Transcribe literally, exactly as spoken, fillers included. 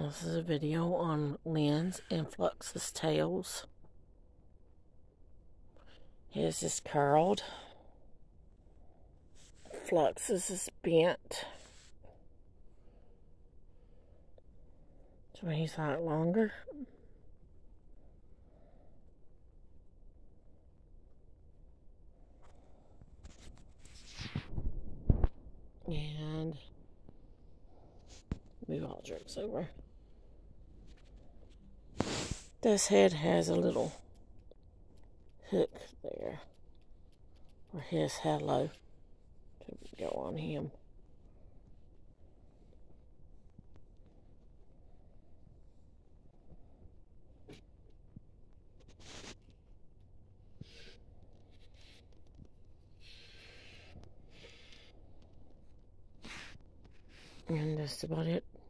This is a video on Lynn's and Flux's tails. His is curled. Flux's is bent. So he's a lot longer. And move all jerks over. This head has a little hook there for his halo to go on him. And that's about it.